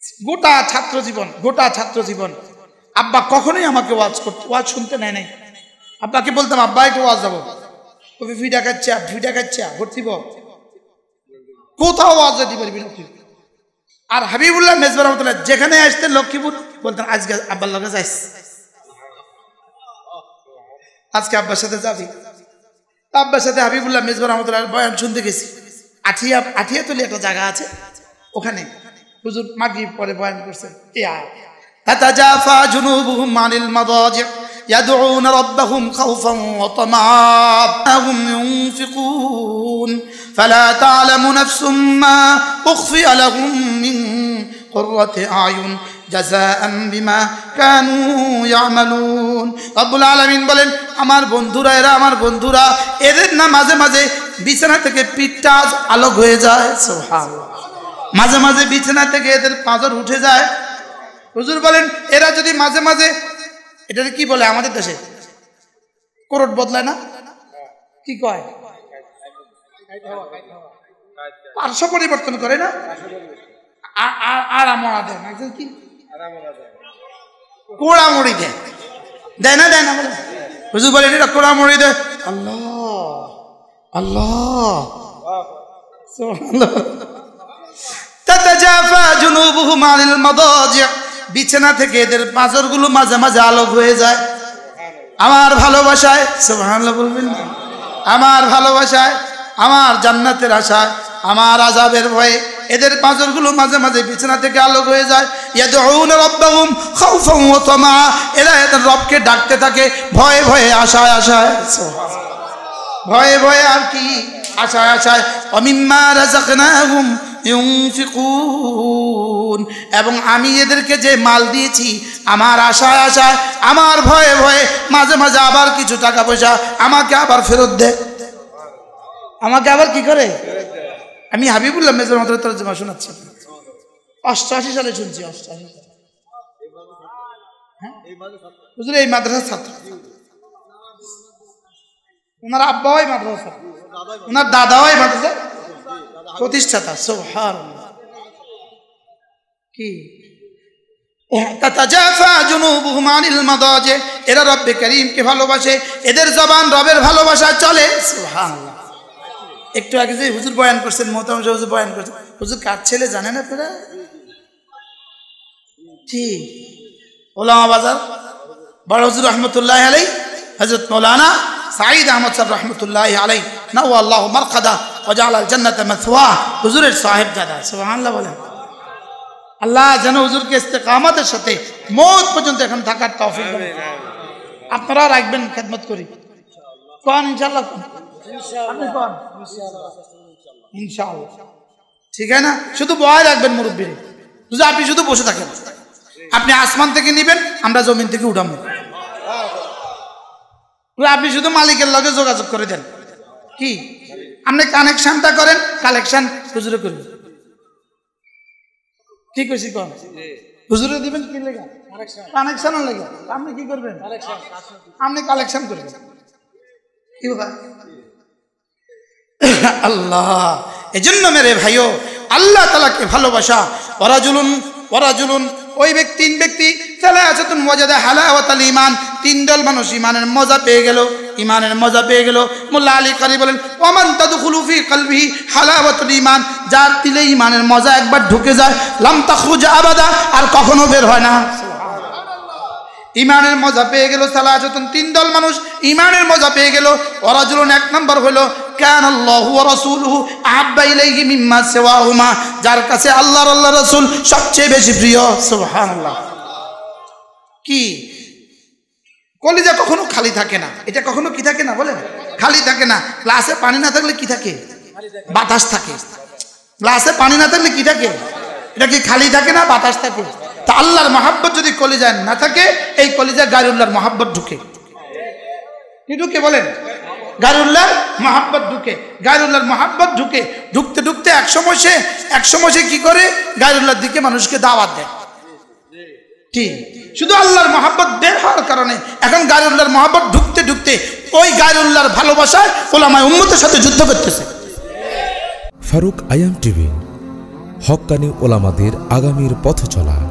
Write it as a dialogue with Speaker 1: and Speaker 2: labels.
Speaker 1: গোটা ছাত্র জীবন আব্বা কখনোই আমাকে ওয়াজ শুনতে নেয় নাই। আব্বাকে বলতাম আব্বা একটু ওয়াজ যাবো, ফিটা খাচ্ছে ভর্তিব, কোথাও ওয়াজ যেতে পারবি না। আর হাবিবুল্লাহ মেজবা রহমতুল্লাহ যেখানে আসতেন লক্ষ্মীপুর বলতেন আজকে আব্বার লগে যাইস, আজকে আব্বার সাথে যাবি। আব্বার সাথে হাবিবুল্লাহ মেজবা রহমতুল্লাহ বয়ান শুনতে গেছি। আঠিয়াতলি একটা জায়গা আছে, ওখানে হুজুর মাগরিব পরে বয়ান করছেন। তাতাজাফা জুনুবুহুম আনিল মাদাজি' يدعون ربهم خوفا وطمعا وهم ينفقون فلا تعلم نفس ما أخفي لهم من قرة أعين جزاء بما كانوا يعملون رب العالمين বলেন আমার বন্ধুরা, এরা আমার বন্ধুরা, এদের না মাঝে মাঝে বিছানা থেকে পিঠটা আলোক হয়ে যায়। সুবহানাল্লাহ। মাঝে মাঝে বিছানা থেকে এদের পাঁজর উঠে যায়। হুজুর বলেন এরা যদি মাঝে মাঝে, এটা কি বলে আমাদের দেশে, করোট বদলায় না, কি কয়, পার্শ্ব পরিবর্তন করে না, আড়ামড়া দেয় না, কি কোড়ামড়ি দেয় না বলে হুজুর বলেন এটা কোড়ামড়ি দেয়। আল্লাহ আল্লাহ তাতাজাফা জুনুবুহুম আনিল মাদাজি', বিছানা থেকে এদের পাঁজরগুলো মাঝে মাঝে আলোক হয়ে যায় আমার ভালোবাসায়। সুবহানাল্লাহ বলবেন। আমার ভালোবাসায়, আমার জান্নাতের আশায়, আমার আযাবের ভয়ে এদের পাঁজরগুলো মাঝে মাঝে বিছানা থেকে আলোক হয়ে যায়। ইয়াদউনা রাব্বাহুম খাউফান ওয়া তামআ, এরা এদের রবকে ডাকতে থাকে ভয়ে ভয়ে, আশায় আশায়। ভয়ে ভয়ে আর কি, আশায় আশায়। ওয়া মিম্মা রাযাকনাহুম ইউনফিকুন, এবং আমি এদেরকে যে মাল দিয়েছি আমার আশায় আশায়, আমার ভয়ে ভয়ে মাঝে মাঝে আবার কিছু টাকা পয়সা আমাকে আবার ফেরত দেয়, আমাকে আবার কি করে। আমি হাবিবুল্লাহ মেজর রহমতুল্লাহ তরজমা শোনাচ্ছি, 88 সালে শুনছি। 88 হুজুর এই মাদ্রাসার ছাত্র, ওনার আব্বাও এই মাদ্রাসার ছাত্র, ওনার দাদাও এই মাদ্রাসার প্রতিষ্ঠাতা। সুবহানাল্লাহ। কি তাতাজাফা জুনুবুহুম আনিল মাদাজি', এরা রব্বে কারীমকে ভালোবাসে, এদের জবান রবের ভালোবাসা চলে। সুবহানাল্লাহ। একটু আগে যে হুজুর বয়ান করছেন, মোহতারাম হুজুর বয়ান করছেন, হুজুর কার ছেলে জানেন আপনারা? জি, ওলামা বাজার বড় হুজুর রহমতুল্লাহ আলাইহি, হযরত মাওলানা সাঈদ আহমদ সাহেব রহমতুল্লাহ আলাইহি, নাওয়াল্লাহু মারকাদা ওয়া জাআলাল জান্নাতা মাথওয়া, হুজুরের সাহেব দাদা। সুবহানাল্লাহ বলেন। আল্লাহ যেন হুজুরকে ইস্তেকামতের সাথে মওত পর্যন্ত এখন থাকার তৌফিক দেন। আপনারা রাখবেন, খেদমত করি। কোন ইনশাআল্লাহ, আপনি কোন ইনশাআল্লাহ, ঠিক আছে না? শুধু বয় রাখবেন মুরব্বিরে, শুধু আপনি শুধু বসে থাকেন। আপনি আসমান থেকে নিবেন, আমরা জমিন থেকে উঠাবো। আপনি শুধু মালিকের লগে যোগাযোগ করে দেন, কি আপনি কানেকশনটা করেন, কালেকশন হুজুরে করবেন। ঠিক আছে, কোন হুজুরে দিবেন কি লেগা, কানেকশনও লেগা, আপনি কি করবেন, আপনি কালেকশন করবেন। কি ভাই আল্লাহ, এজন্য মেরে ভাইও আল্লাহ তাআলাকে ভালোবাসা। ওয়ারাজুলুন ওই ব্যক্তি, তিন ব্যক্তি, সালাসাতুন ওয়াজাদা হালাওয়াতাল ঈমান, তিন দল মানুষ ইমানের মজা পেয়ে গেল, ইমানের মজা পেয়ে গেল। মোল্লা আলী কারি বলেন ওমান তাদখুলু ফি কলবিহি হালাওয়াতুল ঈমান, যার দিলে ইমানের মজা একবার ঢুকে যায়, লাম তাখরুজ আবাদা, আর কখনো বের হয় না। ইমানের মজা পেয়ে গেল সালাসাতুন, তিন দল মানুষ ইমানের মজা পেয়ে গেল। ওয়ারাজুলুন এক নম্বর হলো কানাল্লাহু ওয়া রাসূলুহু আহাব্বা ইলাইহি মিম্মা সিওয়াহুমা, যার কাছে আল্লাহর আল্লাহ রাসূল সবচেয়ে বেশি প্রিয়। সুবহানাল্লাহ। কি কলিজা কখনো খালি থাকে না, এটা কখনো কি থাকে না বলেন, খালি থাকে না। গ্লাসে পানি না থাকলে কি থাকে, বাতাস থাকে। গ্লাসে পানি না থাকলে কি থাকে, এটা কি খালি থাকে না, বাতাস থাকে। তা আল্লাহর মহব্বত যদি কলিজায় না থাকে, এই কলিজায় গায়রুল্লাহর মহব্বত ঢুকে। কি ঢুকে বলেন, গায়রুল্লাহর মহব্বত ঢুকে। গায়রুল্লাহর মহব্বত ঢুকে, ঢুকতে ঢুকতে এক সময় সে কি করে, গায়রুল্লাহর দিকে মানুষকে দাওয়াত দেয়। ঠিক, শুধু আল্লাহর মহব্বত বের হওয়ার কারণে এখন গায়রুল্লাহর মহব্বত ঢুকতে ঢুকতে ওই গায়রুল্লাহর ভালোবাসায় ওলামায়ে উম্মতের সাথে যুদ্ধ করতেছে।
Speaker 2: ফারুক আয়াম টিভি, হক্কানি ওলামাদের আগামীর পথ চলা।